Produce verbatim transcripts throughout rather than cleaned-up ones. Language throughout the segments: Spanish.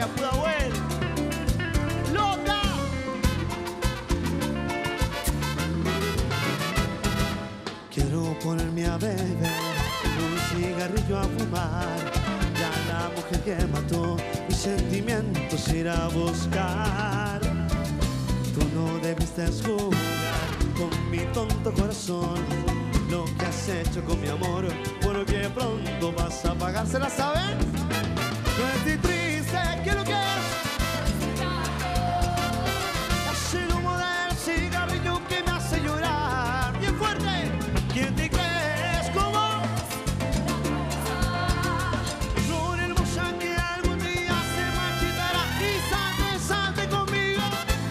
Pudahuel. ¡Loca! Quiero ponerme a beber, un cigarrillo a fumar, ya la mujer que mató mis sentimientos ir a buscar. Tú no debiste jugar con mi tonto corazón, lo que has hecho con mi amor, porque pronto vas a pagar. ¿Se la saben? No estoy triste, ¿qué es lo que es? Es el humo del cigarrillo que me hace llorar. Bien fuerte. ¿Quién te crees? ¿Cómo? Flor hermosa que algún día se marchitará. Y salte, salte conmigo.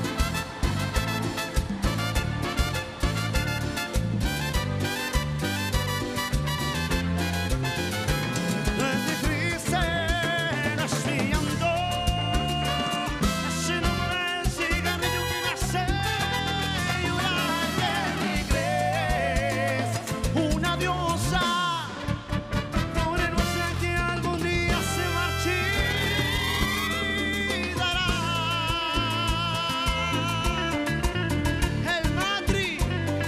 No es difícil, no es mi llanto. Es el humo del cigarrillo que me hace llorar. ¿Quién te crees? Una diosa, flor hermosa que algún día se marchitará. El Madrid.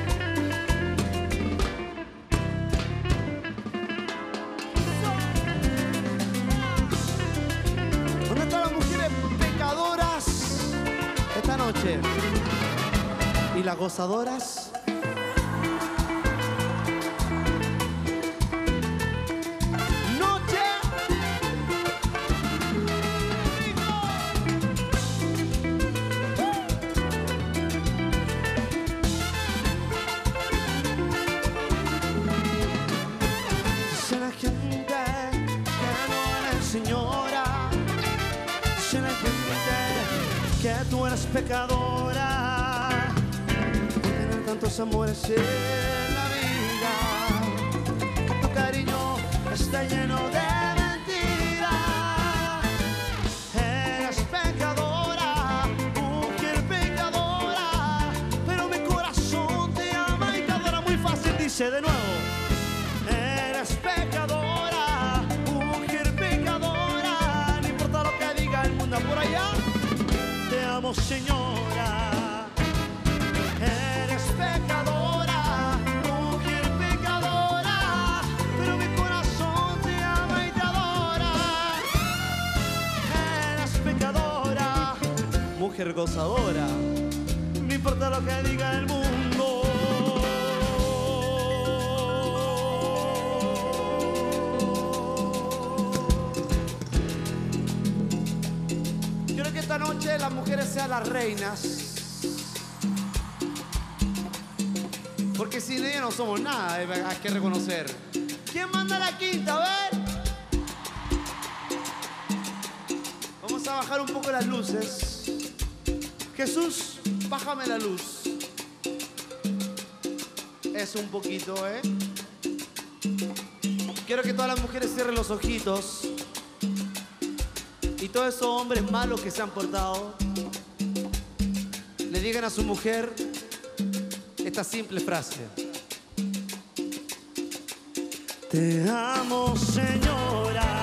¿Dónde están las mujeres pecadoras esta noche? ¿Y las gozadoras? Noche. Dice la gente que no eres señora, dice la gente que tú eres pecadora por tener tantos amores en la vida. Tu cariño está lleno de mentiras. Eres pecadora, mujer pecadora, pero mi corazón te ama y te adora. Muy fácil, dice de nuevo. Eres pecadora, mujer pecadora, no importa lo que diga el mundo por allá. Te amo, señora. Eres pecadora, mujer pecadora, pero mi corazón te ama y te adora. Eres pecadora, mujer gozadora, no importa lo que diga el mundo. Quiero que esta noche las mujeres sean las reinas, porque sin ellas no somos nada, hay que reconocer. ¿Quién manda la quinta? A ver. Vamos a bajar un poco las luces. Jesús, bájame la luz. Eso un poquito, ¿eh? Quiero que todas las mujeres cierren los ojitos. Y todos esos hombres malos que se han portado le digan a su mujer esta simple frase: te amo, señora.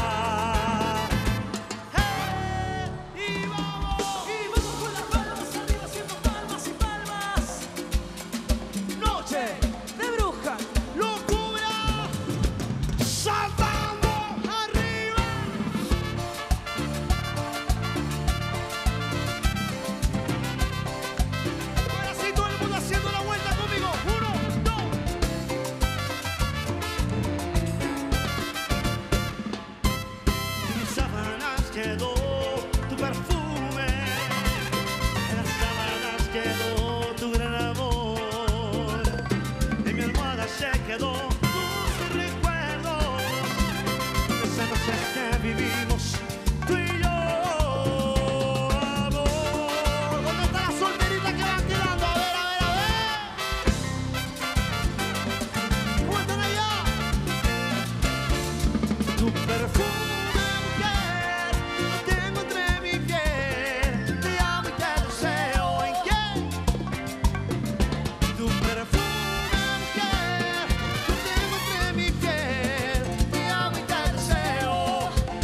¡Hey! Y vamos, y vamos con las palmas arriba, haciendo palmas y palmas. Noche de bruja, locura, saltando arriba. Ahora sí, todo el mundo haciendo la vuelta conmigo. Uno, dos. Mis sábanas quedó tu perfume, en las sábanas quedó tu gran amor, en mi almohada se quedó tus recuerdos de esas noches que vivimos tú y yo, amor. ¿Dónde está la solterita que van quedando? A ver, a ver, a ver. ¿Cómo están allá? Tu perfume, mujer, lo tengo entre mi piel. Te amo y te deseo. ¿En qué? Tu perfume, mujer, lo tengo entre mi piel. Te amo y te deseo.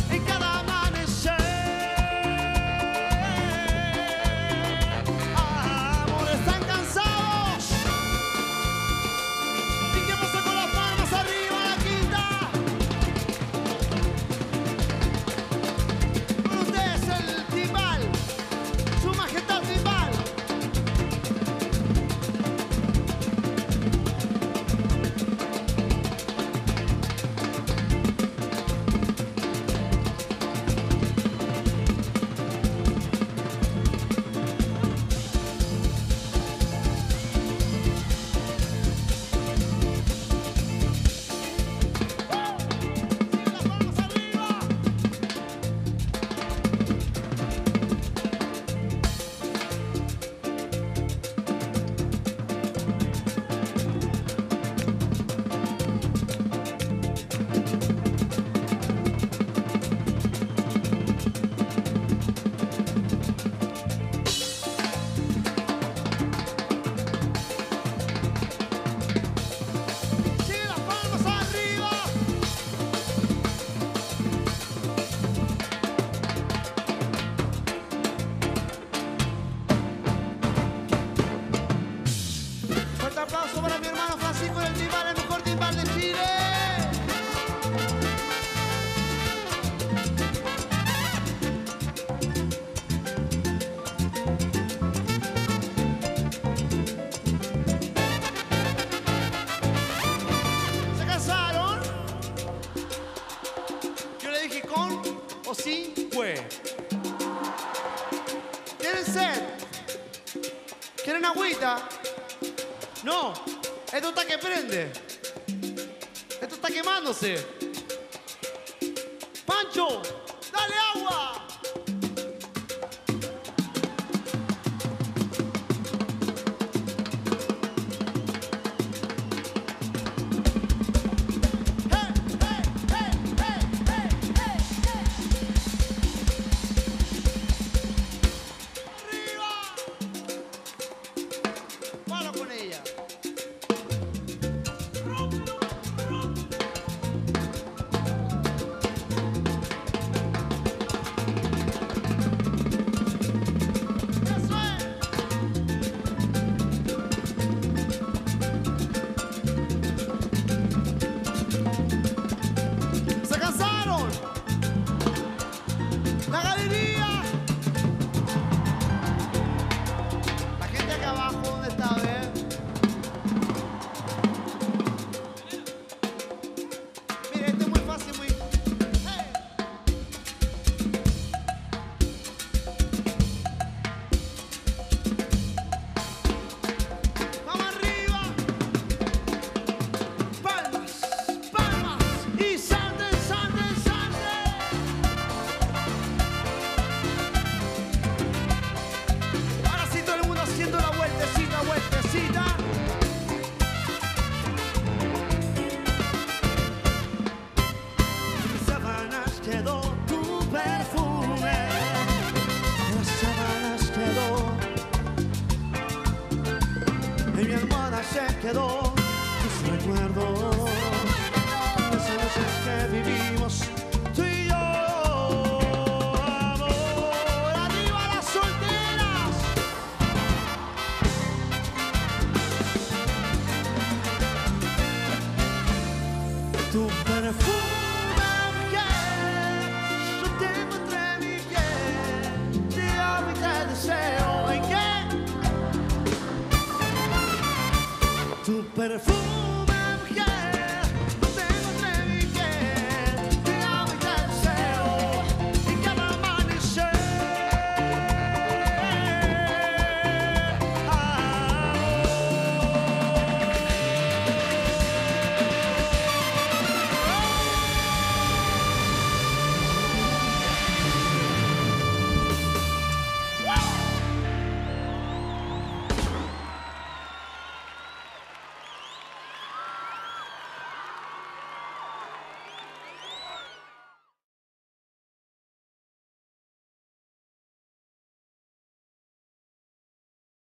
agüita. No, esto está que prende. Esto está quemándose. Pancho, dale agua. Se quedó tus recuerdos, esas noches que vivimos tú y yo. Amor, arriba las solteras. Tu perfume, mujer, lo tengo entre mi piel. Te amo y te deseo. ¿En qué? Tu perfume.